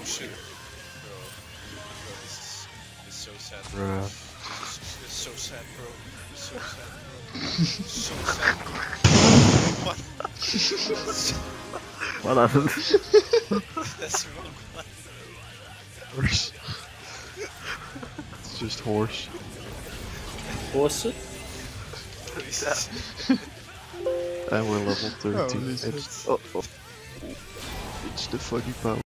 shit. Bro, this is so sad. Bruh. This is so sad, bro. So sad, bro. So sad, bro. What? What happened? That's wrong. Horse. It's just horse. Horse? And we're level 13. these It's the funny power.